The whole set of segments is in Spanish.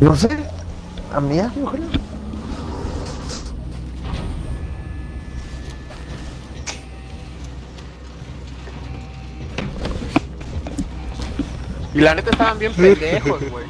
No sé. A mí, yo creo. Y la neta estaban bien pendejos, güey.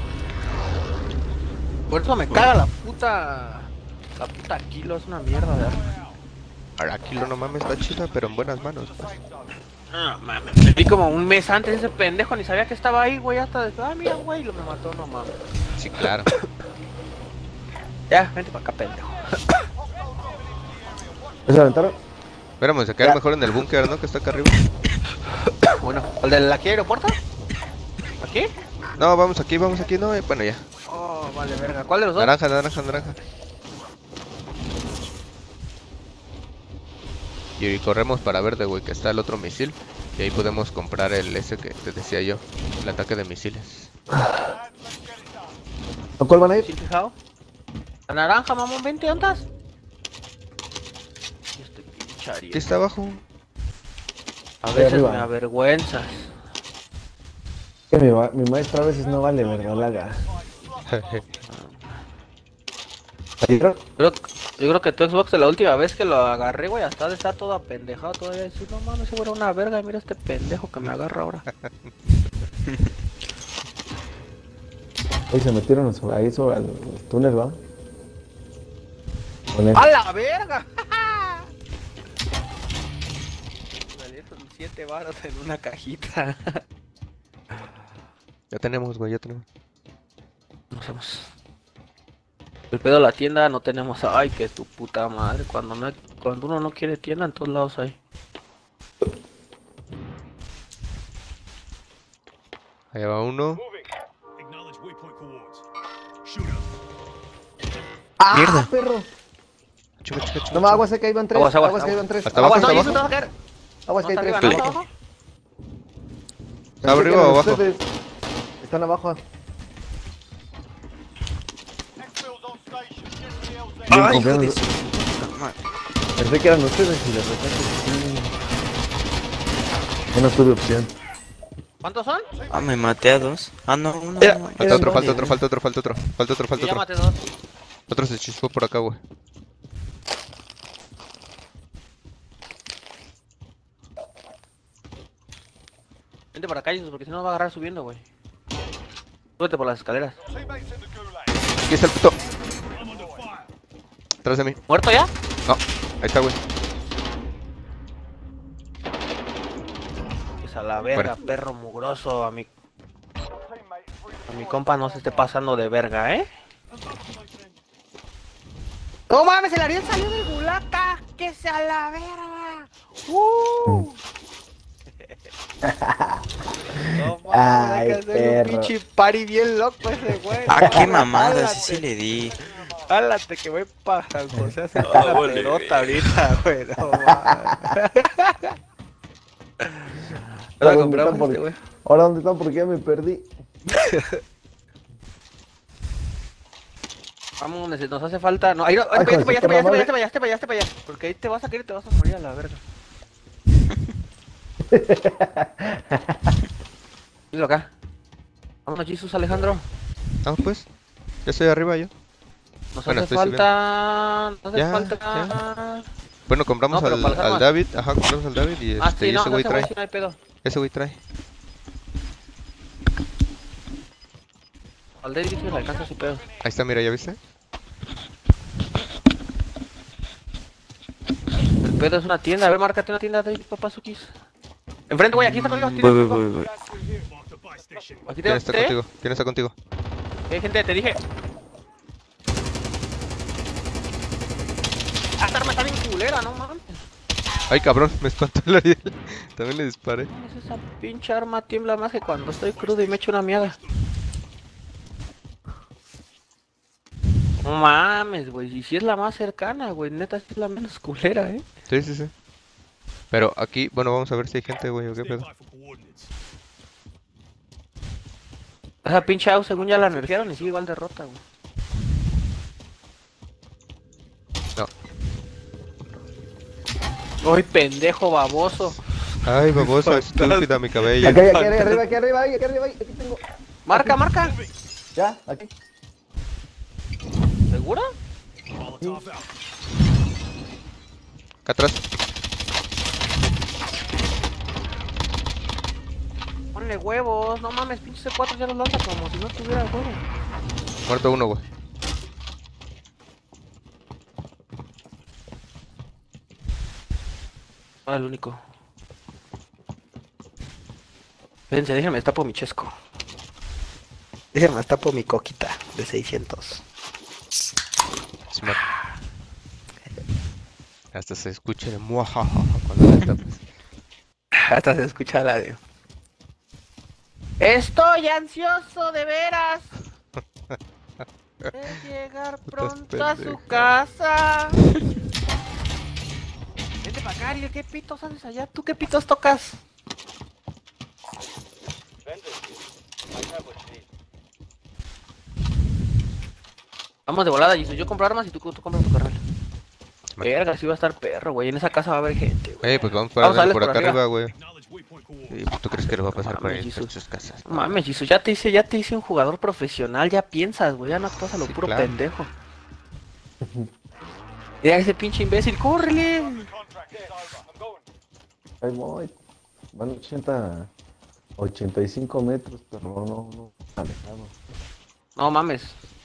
Por eso me caga la puta. La puta Kilo es una mierda de arma. Ahora Kilo no mames, está chida, pero en buenas manos, pues. No mames, me vi como un mes antes ese pendejo, ni sabía que estaba ahí, güey, hasta de, mira, güey, lo me mató, no mames. Sí, claro. Ya, vente para acá, pendejo. ¿Se aventaron? Esperamos, se queda mejor en el búnker, ¿no? Que está acá arriba. Bueno, ¿el de aquí aeropuerto? ¿Aquí? No, vamos aquí, no, bueno, ya. Oh, vale, verga. ¿Cuál de los dos? Naranja. Y corremos para verde, güey, que está el otro misil. Y ahí podemos comprar el ese que te decía yo, el ataque de misiles. ¿A cuál van a ir? ¿Sí fijado? La naranja, mamón, vente, ¿dónde estás? Y este pinche Ariel. Aquí está abajo. A veces arriba. me avergüenzas. Que mi maestra a veces no vale, ¿verdad? Laga. ¿Ayer? Yo creo que tu Xbox la última vez que lo agarré, güey, hasta de estar todo apendejado todavía. Decir, no mames, ese güey era una verga, y mira este pendejo que me agarra ahora. Ahí se metieron ahí sobre los túneles, ¿va? Con él. ¡A la verga! Salieron 7 varos en una cajita. Ya tenemos, güey, ya tenemos. No sabemos. El pedo de la tienda no tenemos. Ay, que es tu puta madre. Cuando uno no quiere tienda, en todos lados hay. Allá va uno. ¡Ah, Mierda. perro! Chupa. No más aguas, que ahí van tres. Aguas. que ahí van tres. Hasta abajo, no, hasta yo abajo. te vas a caer. Aguas, que hay No, tres. está arriba, abajo. ¿no? ¿Está arriba o abajo? Ustedes están abajo. Ay, hijo confiando. de su puta madre. Pensé que eran ustedes y de repente sí. Ya no tuve opción. ¿Cuántos son? Ah, me maté a dos. Ah, no, uno. Era- no. Falta otro. Yo ya maté dos. Otro se chispó por acá, güey. Vente por acá, Jesus, porque si no nos va a agarrar subiendo, güey. Súbete por las escaleras. Aquí está el puto. Atrás de mí. ¿Muerto ya? No, ahí está, güey. Pues a la verga, Fuera. perro mugroso. A mi compa no se esté pasando de verga, ¿eh? ¡No mames! El Ariel salió del gulaca. ¡Que se a la verga! No mames, hay que Ay, hacer perro. un pinche party bien loco ese güey. Ah, qué mamada, Jálate. sí se le di. Jálate que voy para San José a hacer Ah, la vale. pelota ahorita, güey. No mames. Ahora, Ahora ¿dónde compramos están? este, güey. Ahora, ¿dónde están? Porque ya me perdí. Vamos, nos hace falta. No, ahí no, Ay, vete joder, para qué allá, mamada. vete para allá. Porque ahí te vas a caer y te vas a morir a la verga. Dilo acá. Vámonos, Jesus, Alejandro. Vamos, pues. Ya estoy arriba yo. Nos Bueno, hace estoy falta. Nos hace Ya, falta. Bueno, compramos No, pero para las al armas. David. Ajá, compramos al David y Ah, sí, y no, ese no, güey ese güey trae. sí no hay pedo. Ese güey trae. Al David sí le alcanza su pedo. Ahí está, mira, ¿ya viste? El pedo es una tienda. A ver, márcate una tienda de papazukis. Enfrente, güey, aquí está conmigo. Voy. Aquí ¿Quién te está contigo? ¿Quién está contigo? gente, te dije. Esta arma está bien culera, no mames. Ay, cabrón, me espantó el Ariel. También le disparé. Esa pinche arma tiembla más que cuando estoy crudo y me echo una miada. No mames, güey. Y si es la más cercana, güey. Neta, sí es la menos culera, eh. Sí. Pero aquí, bueno, vamos a ver si hay gente, güey, o qué pedo. Esa pinche AU según ya la nerfearon y sigue igual de rota, güey. No. Ay, pendejo baboso. Ay, babosa, estúpida mi cabello. Aquí arriba, aquí tengo. Marca. Ya, aquí. ¿Seguro? Acá atrás. Ponle huevos, no mames, pinche C4 ya los lanza como si no tuviera el juego. Muerto uno, güey. Ah, el único. Fíjense, déjenme tapo mi chesco. Déjenme tapo mi coquita de 600. Smart. Hasta se escucha el muajajaja cuando la tapas. Hasta se escucha la de... Estoy ansioso de veras de llegar pronto a su pendeja. casa. Vente pa' acá, Ariel, ¿qué pitos haces allá? ¿Tú qué pitos tocas? Vamos de volada, Jesús. Yo compro armas y tú compras tu carnal. Verga, sí va a estar perro, güey. En esa casa va a haber gente, güey. Pues vamos Vamos a darles por por acá arriba. arriba, güey. Sí, pues, ¿tú crees que lo va a pasar por Mames, ahí en Jesús. sus casas? No mames, Jesús, ya te hice un jugador profesional, ya piensas, güey, ya no actúas a lo Sí, puro claro. pendejo. Mira ese pinche imbécil, córrele. Ahí voy. Van 85 metros, pero no alejado. No mames.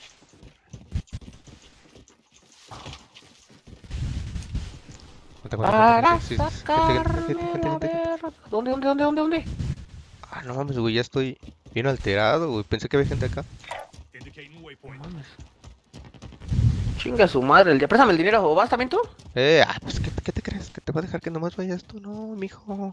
Para sacarme la verga. ¿Dónde? Ah, no mames, güey, ya estoy bien alterado, güey. Pensé que había gente acá. No mames. Chinga su madre, el día. Préstame el dinero, ¿o vas también tú? Pues, ¿qué te crees? ¿Que te va a dejar que nomás vayas tú? No, mijo.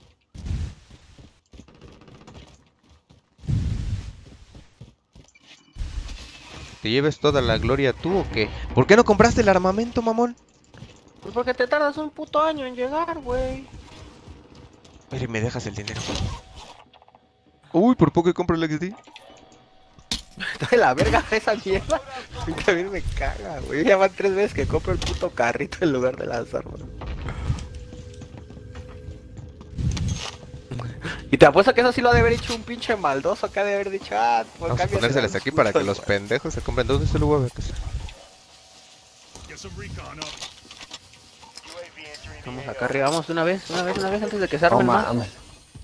¿Te lleves toda la gloria tú o qué? ¿Por qué no compraste el armamento, mamón? Pues porque te tardas un puto año en llegar, güey. Mire, me dejas el dinero. Uy, por poco que compro el XD. Está de la verga esa mierda. A mí también me caga, güey. Ya van 3 veces que compro el puto carrito en lugar de las armas. Y te apuesto que eso sí lo ha de haber hecho un pinche maldoso que ha de haber dicho, pues Vamos a cámbiasela ponérselas los aquí para que putos, los güey. pendejos se compren. ¿Dónde se lo voy a ver? Vamos acá arriba, vamos una vez antes de que se No armen más. mames.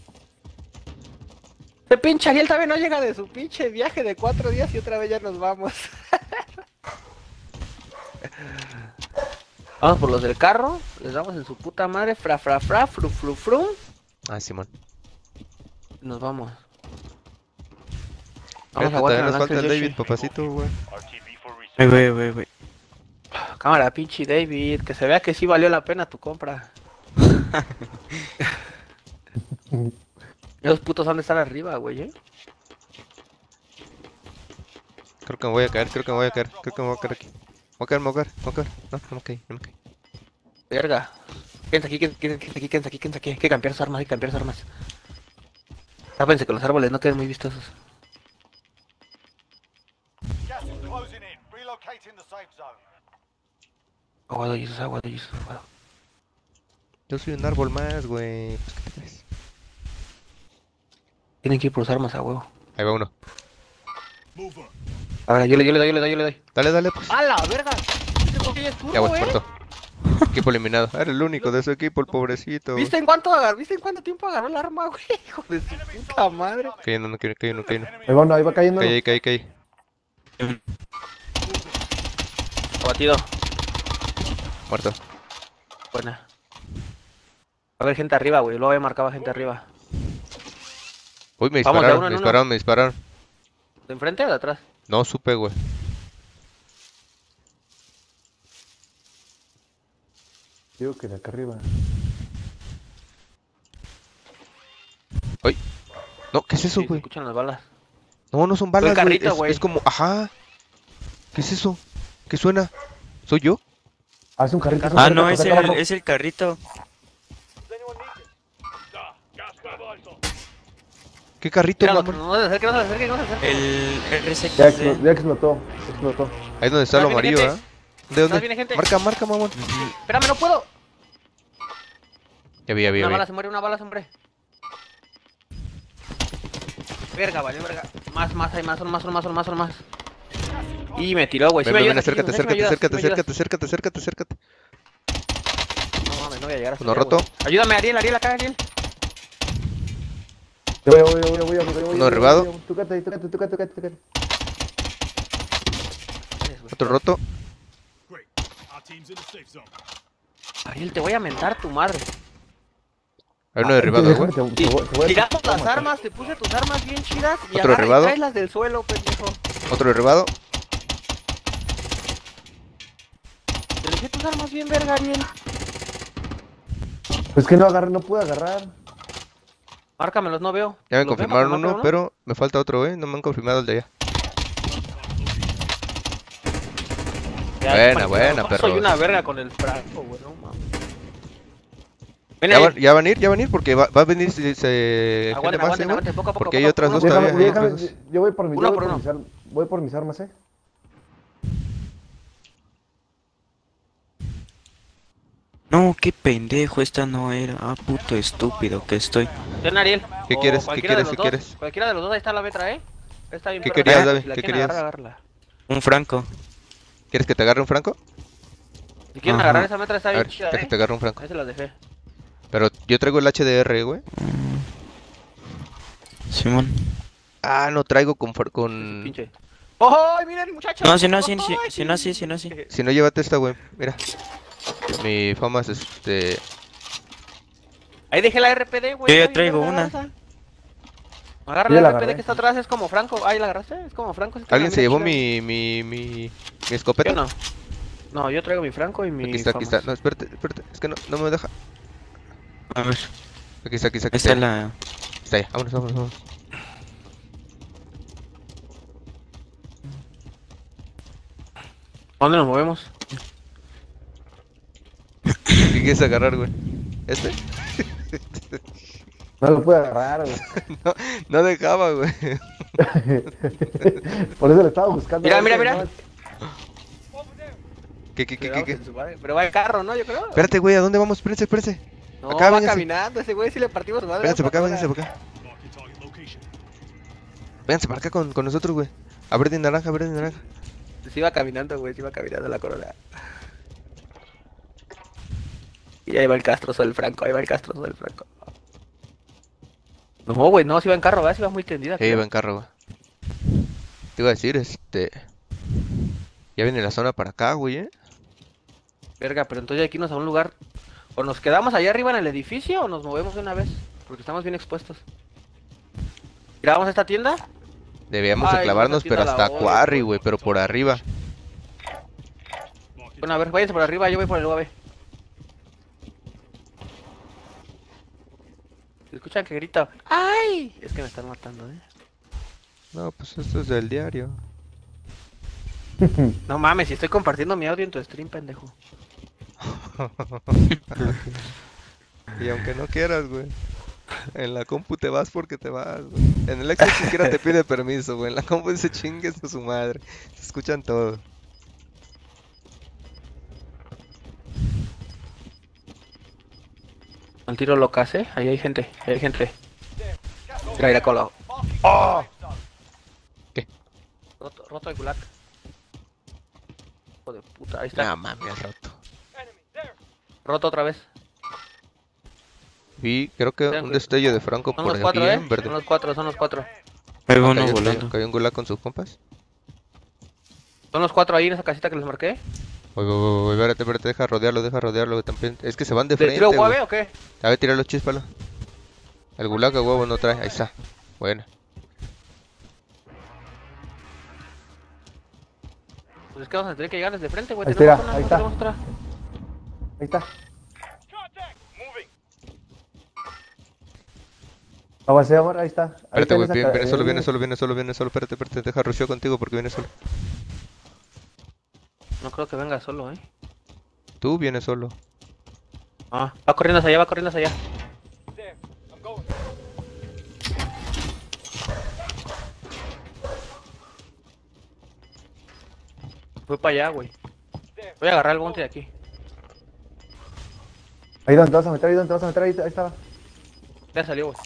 Este pinche Ariel también no llega de su pinche viaje de 4 días y otra vez ya nos vamos. Vamos por los del carro, les damos en su puta madre, fru. Ah, Simón. Nos vamos. Fíjate, a todavía nos Waterland, falta el Yoshi. David, papacito, güey. Güey. Cámara, pinche David, que se vea que sí valió la pena tu compra. Esos putos han de estar arriba, güey, Creo que me voy a caer. Creo que me voy a caer aquí. Me voy a caer. No me caí. Verga. Quédense aquí. Hay que cambiar sus armas, Tápense que los árboles no queden muy vistosos. Aguado, Jesus, aguado. Yo soy un árbol más, güey. Pues, ¿qué te crees? Tienen que ir por sus armas a huevo. Ahí va uno. A ver, yo le doy. Dale, pues. ¡A la verga! Este cogí es turbo, Ya, güey, muerto. Equipo eliminado. Era el único de su equipo, el pobrecito. ¿Viste en cuánto tiempo agarró el arma, güey? Hijo de su puta madre. Cayendo. Ahí va cayendo. Caí. Abatido. Muerto. Buena. Va a haber gente arriba, güey. Luego había marcado gente arriba. Uy, me Vamos, de uno dispararon, en me dispararon. ¿De enfrente o de atrás? No supe, güey. Digo que de acá arriba. Ay. No, ¿qué es eso, Sí, se güey? escuchan las balas. No son balas, güey. carrito, güey. Es como, ajá. ¿Qué es eso? ¿Qué suena? ¿Soy yo? Haz un carrito. Ah, no, es el carrito. ¿Qué carrito, Míralo, mamón? no se acerque. El RC. Ya explotó. Ahí es donde está lo Atrás viene amarillo, gente. ¿eh? ¿De dónde? Atrás viene gente. Marca, mamón. Espérame, no puedo. Ya vi. Una bala se muere. Verga, vale, verga. Más, hay más, son más. Y me tiró, güey. Ven, me ven, ayudas aquí, acércate, no sé si me acércate, ayudas, acércate, si me ayudas. acércate, acércate. No mames, no voy a llegar hasta Uno allá, roto. güey. Ayúdame, Ariel, acá, Ariel. Voy. Uno derribado. Túcate. Otro roto. Ariel, te voy a mentar tu madre. Hay uno derribado, güey. Tiramos las armas, te puse tus armas bien chidas y Otro agarra y derribado. traes las del suelo, pendejo. Otro derribado. Te dejé tus armas bien verga, Ariel. Pues que no pude agarrar. Márcamelos, no veo. Ya me ¿Los veo? confirmaron ¿Marca uno, pero me falta otro, no me han confirmado el de allá. Ya, Buena, no, perro. Soy una verga con el franco, güey, no mames. Ven, Ya van a ir porque va a venir gente aguanten, más, güey. aguanten, poco a poco. Porque hay otras dos Uno por todavía. uno, hay otras dos. Yo voy por mis, Uno por uno. voy por mis armas, No, qué pendejo, esta no era. Ah, puto estúpido que estoy. Ten, Ariel. ¿Qué O quieres? ¿Qué cualquiera quieres? de los ¿Qué dos. quieres? Cualquiera de los dos, ahí está la metra, Está bien ¿Qué perra. querías, Si David? la ¿Qué quieren querías? agarrar, agárrala. Un franco. ¿Quieres que te agarre un franco? Si quieren Ajá. agarrar esa metra, está A bien ver, chida, deja que te agarre un franco. Ahí se las dejé. Pero yo traigo el HDR, güey. Simón. Ah, no traigo con... Pinche. ¡Oh, miren, muchachos! No, si no, si ¡Ay! no, si no. Si no, llévate esta, güey. Mira. Mi fama es Ahí dejé la RPD, güey. Yo ya está bien traigo verga una. esa. Agarra Yo la la RPD agarré. que está atrás, es como Franco. Ahí la agarraste, es como Franco. ¿Alguien se llevó mi mi escopeta? Yo no. No, yo traigo mi Franco y mi. Aquí está. Famas. No, espérate. Es que no me deja. A ver, Aquí está. esta es la... Está ya. Vámonos. ¿A dónde nos movemos? ¿Qué quieres agarrar, güey? ¿Este? No lo pude agarrar, güey. No dejaba, güey. Por eso le estaba buscando. Mira. ¿Qué? Pero va el carro, ¿no? Yo creo. Espérate, güey. ¿A dónde vamos? Espérense. No, acá, va vénganse. caminando. Ese güey sí le partimos su madre. Vénganse para acá. Vénganse para acá con nosotros, güey. A verde y naranja. Sí iba caminando, güey. Sí iba caminando la corona. Y ahí va el castroso del Franco. No, güey, no, si va en carro, ¿verdad? Si va muy tendida. Sí, creo. va en carro, güey. Te iba a decir, ya viene la zona para acá, güey, Verga, pero entonces hay que irnos a un lugar. O nos quedamos allá arriba en el edificio o nos movemos de una vez. Porque estamos bien expuestos. ¿Grabamos esta tienda? Debíamos de Ay, clavarnos, esa pero tienda la hasta odio, Quarry, güey. güey, pero por arriba. Bueno, a ver, váyanse por arriba, yo voy por el UAV. ¿Escuchan que grita? ¡Ay! Es que me están matando, No, pues esto es del diario. No mames, si estoy compartiendo mi audio en tu stream, pendejo. Y aunque no quieras, güey. En la compu te vas porque te vas, güey. En el Xbox siquiera te pide permiso, güey. En la compu dice chingues a su madre. Se escuchan todo. Al tiro locas, ahí hay gente, Mira, colado. ¡Oh! ¿Qué? Roto el gulag. Hijo de puta, ahí está. No mames, roto. Roto otra vez. Vi, creo que un destello de Franco Son por los cuatro, aquí, en verde. Son los cuatro. Ahí va uno volando. Cayó un gulag con sus compas. Son los cuatro ahí en esa casita que les marqué. Voy, espérate, deja rodearlo, güey, también. Es que se van de ¿Le frente, tiro güey. guave o qué? A ver, tira los chispalo. El gulag a huevo no trae, ahí está. Bueno. Pues es que vamos a tener que llegar desde frente, güey. Ahí Tenemos está, una, ahí no está. tenemos otra. Ahí está. Avancé, amor, ahí está. Ahí Espérate, güey, está en esa viene solo, espérate, deja rusheo contigo porque viene solo. No creo que venga solo, Tú vienes solo. Ah, va corriendo hacia allá, Fue para allá, güey. Voy a agarrar el bounty de aquí. Ahí donde te vas a meter, ahí estaba. Ya salió, güey.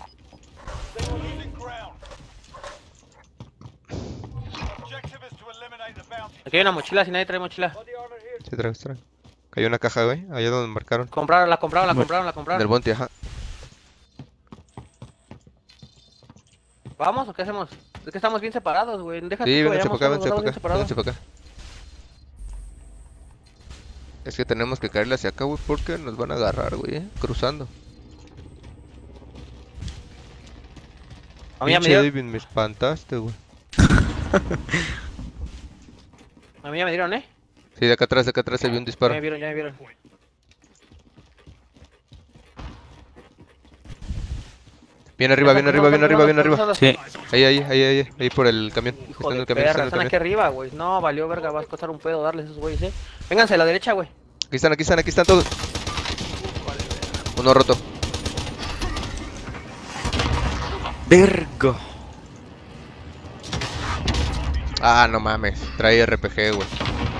Aquí hay una mochila, si nadie trae mochila. Sí, trae. Cayó una caja, güey. Allá donde marcaron. La compraron. Del Monte, ajá. ¿Vamos o qué hacemos? Es que estamos bien separados, güey. Déjate Sí, que vénganse vayamos para acá, solos, nos vamos bien separados. vénganse para acá. Es que tenemos que caerle hacia acá, güey, porque nos van a agarrar, güey, cruzando. A mí ya me Pinche dieron, David, me espantaste, güey. a mí ya me dieron, Sí, de acá atrás se vio un disparo. Ya me vieron. Viene arriba. Sí. Ahí por el camión. Hijo Está en de el camión, está perra, en el están aquí camión. arriba, güey. No, valió verga, va a costar un pedo darles esos güeyes, Vénganse a la derecha, güey. Aquí están todos. Uno roto. Verga. Ah, no mames. Trae RPG, güey.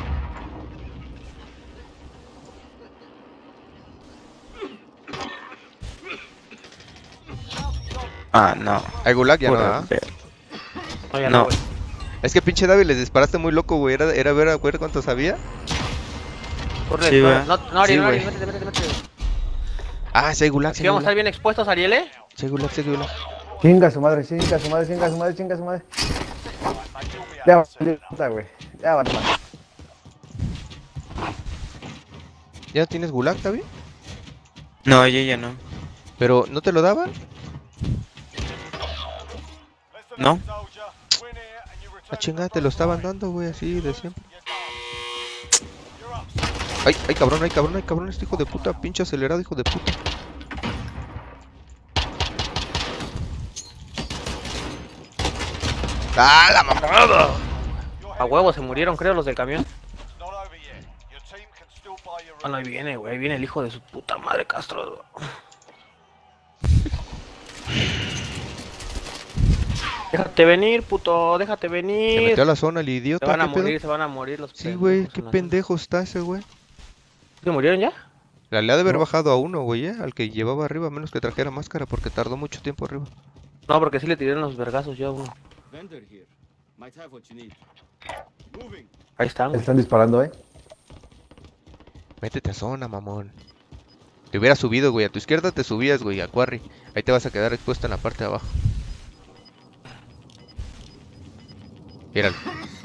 Ah, no. ¿Hay gulag? Ya no, Pura ¿ah? verga. No, ya No. güey. Es que pinche David, les disparaste muy loco, güey. Era ver a ver cuántos había. Corre, Sí, corre. güey. No, Ariel, Sí, güey. métete. Ah, sí hay gulag, Aquí vamos a estar bien expuestos, Ariel, Sí hay gulag. Chinga su madre. Ya va, puta, güey. Ya va. ¿Ya tienes gulag, David? No, ella no. Pero, ¿no te lo daban? No. La chingada te lo estaban dando, güey, así de siempre. Ay, cabrón, este hijo de puta, pinche acelerado, hijo de puta. ¡Ah, la mamada! A huevo se murieron, creo, los del camión. Ah, no, ahí viene, güey. Ahí viene el hijo de su puta madre, Castro. Déjate venir, puto. Déjate Se venir. metió a la zona el Se idiota, van a ¿qué pedo? morir, se van a morir los Sí, güey, pendejos qué en la pendejo está ese, güey. zona. ¿Se murieron ya? Le ha de haber No. bajado a uno, güey, al que llevaba arriba, a menos que trajera máscara, porque tardó mucho tiempo arriba. No, porque sí le tiré los vergazos yo a uno. Vendor here. Might have what you need. Moving. Ahí están, güey. Están disparando, Métete a zona, mamón. Te hubiera subido, güey, a tu izquierda te subías, güey, a Quarry. Ahí te vas a quedar expuesto en la parte de abajo. Míralo.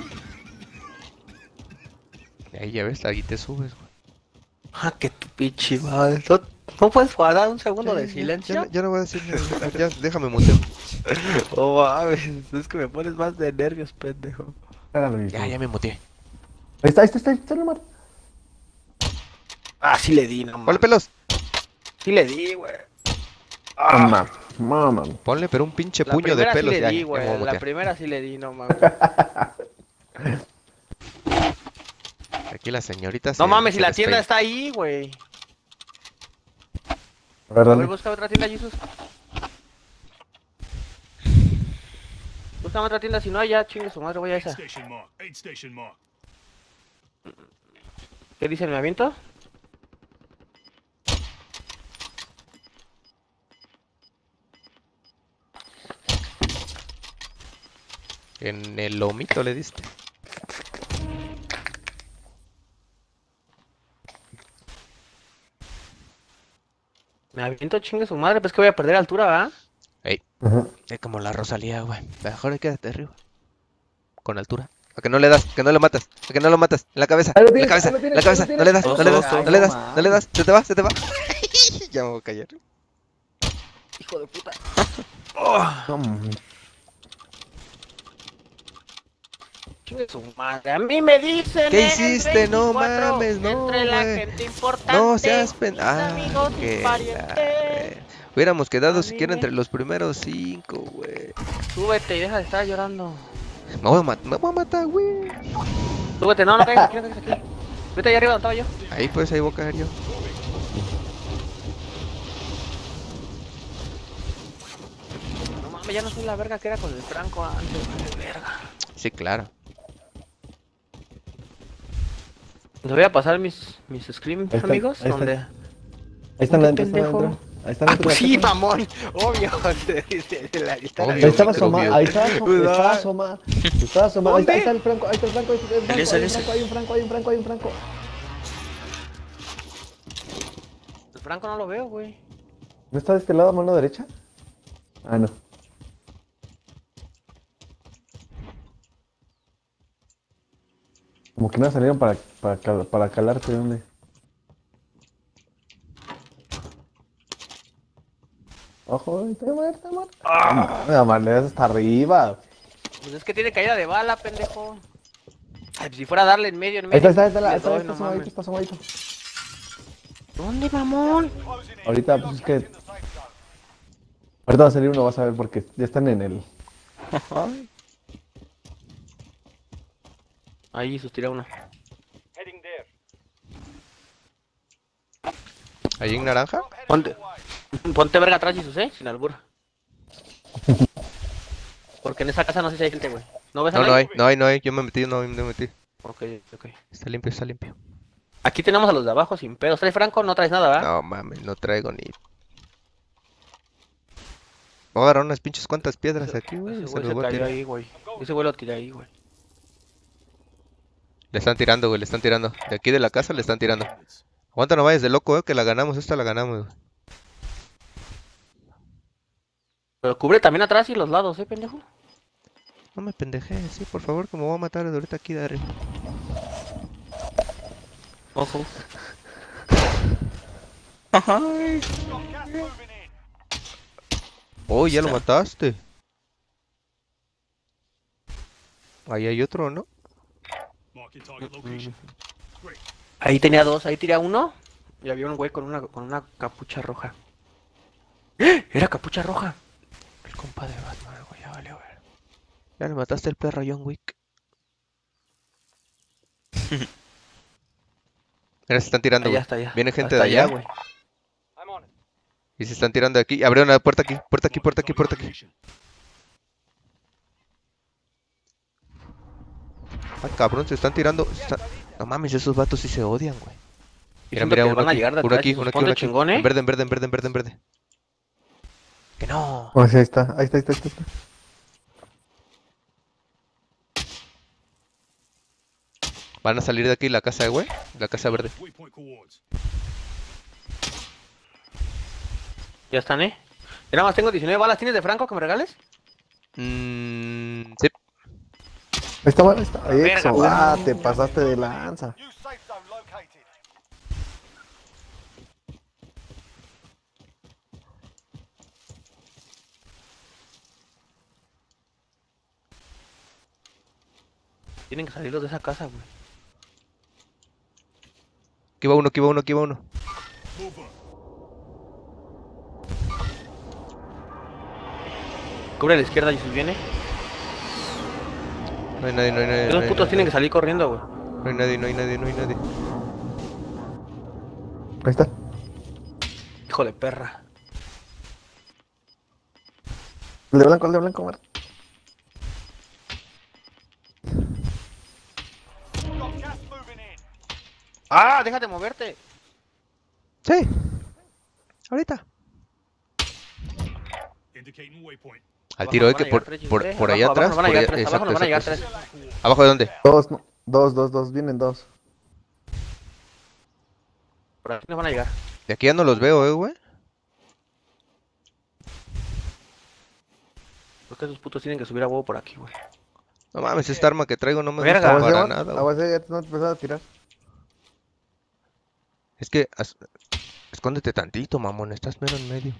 Ahí ya ves, ahí te subes, güey. Ah, que tu pinche madre. ¿No puedes guardar un segundo de Ya, silencio? ya no voy a decir nada, ya, déjame muteo. Oh, mames, es que me pones más de nervios, pendejo. Ya me muteé. Ahí está el mar. Ah, sí le di, no Ponle mames. pelos. Sí le di, güey. Mamá. Ponle, pero un pinche La puño de primera pelos. sí le Ya, di, ya me güey. voy a La mutear. primera sí le di, no mames. Aquí la señorita No mames, se si la tienda despeina. está ahí, güey. A ver, A ver, dale. busca otra tienda, Jesus. Busca otra tienda, si no hay ya, chingue su madre, voy a esa. Station mark. Aid station mark. ¿Qué dice, me aviento? En el lomito le diste. Me aviento, chingue su madre, pues que voy a perder altura, ¿verdad? Ey, Ajá. es como la Rosalía, güey. Mejor quédate arriba. Con altura. A que no le das, que no lo matas, a que no lo matas. En la cabeza, Ahí lo en la tienes, cabeza, ahí lo en tienes, la cabeza. ahí lo No le das, tienes. no le das, Ay, no le no das, no le das. Se te va, se te va. Ya me voy a callar. Hijo de puta. No, Chingue su madre. A mí me dicen. ¿Qué en el hiciste? No 24, mames, no, Entre la güey. gente importante. No seas mis amigos, mis que parientes. hubiéramos quedado A siquiera mí me- entre los primeros 5, güey. Súbete y deja de estar llorando. Me voy a matar, güey. Súbete, no caigas aquí, no caigas aquí. Vete allá arriba donde estaba yo. Ahí pues, ahí voy a caer yo. No mames, ya no soy la verga que era con el Franco antes. De verga. Sí, claro. Les voy a pasar mis screams, Ahí está, amigos. ahí está. Donde. Ahí están Qué adentro, están pendejo. adentro. Ahí está. Ah, pues sí, mamón. Obvio. Ahí estaba asomado, obvio. ahí estaba asomado. Estaba asomado. Ahí está el Franco, ahí está el Franco, hay un Franco. El Franco no lo veo, güey. ¿No está de este lado, mano derecha? Ah, no. Como que no salieron para calarte, ¿dónde? Ojo, está muerto. No, man, le das hasta arriba. Pues es que tiene caída de bala, pendejo. Ay, pues si fuera a darle en medio. Ahí está, le doy, no mames. está asomadito. ¿Dónde, mamón? Ahorita, pues es que... Ahorita va a salir uno, vas a ver, porque ya están en el... Ahí, tira uno. ¿Ahí en naranja? Ponte verga atrás, Jesús, sin albur. Porque en esa casa no sé si hay gente, güey. ¿No ves a nadie? No hay. Yo me metí, no me metí. Ok. Está limpio. Aquí tenemos a los de abajo sin pedos. ¿Traes Franco? No traes nada, ¿verdad? No mames, no traigo ni... Voy a agarrar unas pinches cuantas piedras aquí, güey. Ese Se güey los se voy a cayó tirar. ahí, güey. Ese güey lo tiré ahí, güey. Le están tirando, güey, le están tirando. De aquí de la casa le están tirando. Aguanta, no vayas de loco, que la ganamos. Esta la ganamos, güey. Pero cubre también atrás y los lados, pendejo. No me pendejes, sí, por favor, que me voy a matar de ahorita aquí de arriba. Ojo. Oh, ya lo mataste. Ahí hay otro, ¿no? Ahí tenía dos, ahí tiré a uno. Y había un güey con una capucha roja. Era capucha roja. El compa de Batman, güey, ya valió ver. Ya le mataste el perro a John Wick. Mira, se están tirando, Allá güey. está, allá. Viene gente Hasta de allá, güey. y se están tirando de aquí. Abrieron la puerta aquí, puerta aquí. Ay, cabrón, se están tirando. No mames, esos vatos sí se odian, güey. Mira, Van uno a aquí, llegar de uno atrás, aquí, Jesús. uno aquí, Ponte uno aquí. chingón, En verde. Que no. Oh, sí, ahí está. Van a salir de aquí la casa, güey. La casa verde. Ya están, Yo nada más tengo 19 balas. ¿Tienes de Franco que me regales? Sí. Ahí está. Verga, Eso, te pasaste de lanza. Tienen que salirlos de esa casa, güey. Aquí va uno. Cubre a la izquierda y si viene. No hay nadie. Esos putos tienen que salir corriendo, güey. No hay nadie. Ahí está. Hijo de perra. El de blanco, muerto. ¡Ah! ¡Déjate moverte! Sí. Ahorita. Al tiro, que por allá atrás. Abajo nos van a llegar tres. Exacto, Abajo nos van a llegar exacto. tres. ¿Abajo de dónde? Dos, vienen dos. Por aquí nos van a llegar. De aquí ya no los veo, güey. Porque esos putos tienen que subir a huevo por aquí, güey. No mames, esta arma que traigo no me Verga. gusta para nada, güey. Aguas, ya no te empezaba a tirar. Es que... Escóndete tantito, mamón. Estás mero en medio.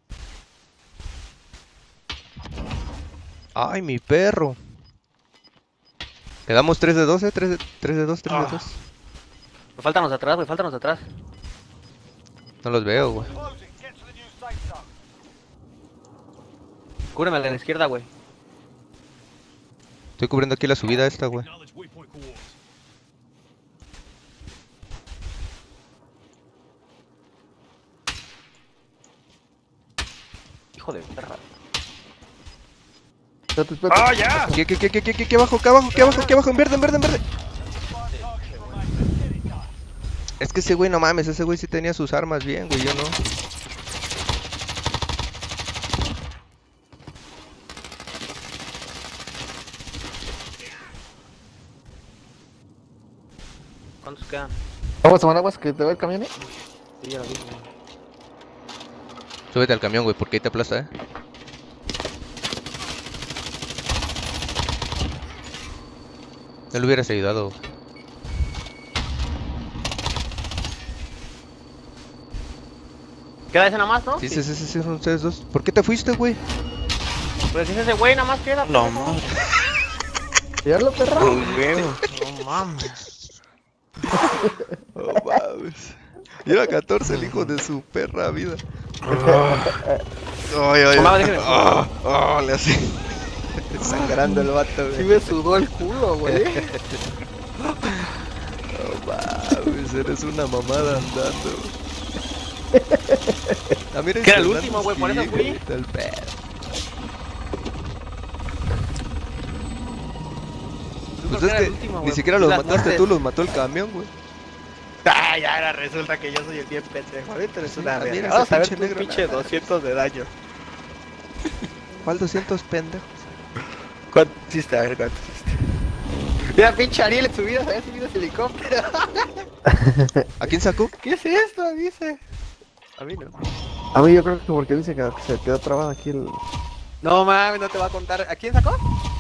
Ay, mi perro. Quedamos 3 de 2, 3 de 2. Me faltan los de atrás, güey. Faltan los de atrás. No los veo, güey. Cúbreme a la izquierda, güey. Estoy cubriendo aquí la subida esta, güey. Hijo de perra. Espérate. ¡Ah, ya! Aquí abajo, en verde. Es que ese güey, no mames, ese güey sí tenía sus armas bien, güey, yo no. ¿Cuántos quedan? Vamos a tomar aguas que te ve el camión, ¿eh? Sí, ya lo vi. Súbete al camión, güey, porque ahí te aplasta, No le hubieras ayudado. Queda ese nada más, ¿no? Sí, son ustedes dos. ¿Por qué te fuiste, güey? Pues ese güey nada más queda. No, pendejo. madre. Ya lo perra. No mames. Oh, mames. Y era 14 el hijo de su perra vida. Ay, ay, Mamá, ay. déjeme. Le hace. Sangrando el vato, Sí güey. me sudó el culo, güey. Oh, mames, eres una mamada andando. Ah, mira, Que era el Fernando, último, güey, por eso sí, fui. güey, está el pedo. Pues es que ni siquiera los mataste tú, los mató el camión, güey. Ah, ya ahora resulta que yo soy el bien pendejo. Ahorita eres una Ah, mira, verga. ese Vamos a ver pinche tu negro, pinche nada. 200 de daño. ¿Cuál 200 pendejos? ¿Cuánto hiciste? A ver, ¿cuánto hiciste? Mira, pinche Ariel en su vida se había subido ese helicóptero. ¿A quién sacó? ¿Qué es esto? Dice. A mí no. A mí yo creo que porque dice que se quedó trabado aquí el... No mames, no te va a contar. ¿A quién sacó?